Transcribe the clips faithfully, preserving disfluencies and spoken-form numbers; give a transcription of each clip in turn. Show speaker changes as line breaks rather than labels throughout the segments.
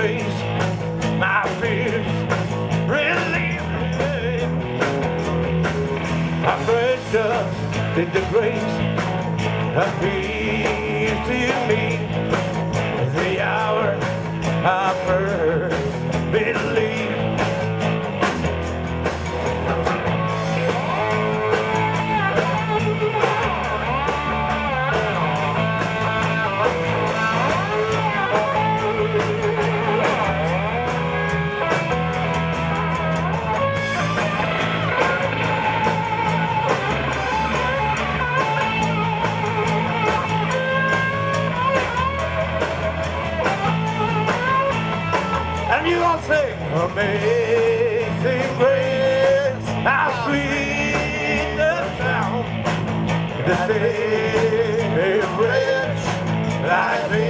grace, my fears relieved. I'm precious in the grace of peace to me. The hour I first believed. You all sing, amazing grace, how sweet the sound, the saving wretch like me.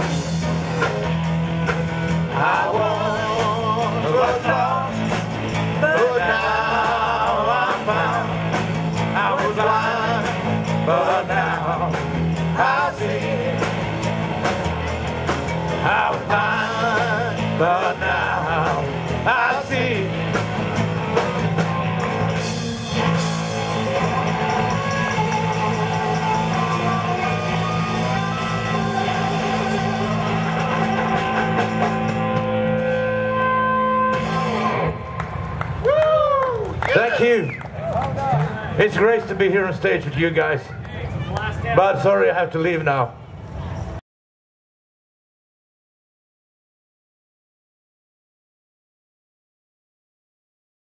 I once was lost, but now I'm found. I was blind, but now I see. I was blind, but now I see. Woo! Thank you. It's great to be here on stage with you guys. But sorry, I have to leave now.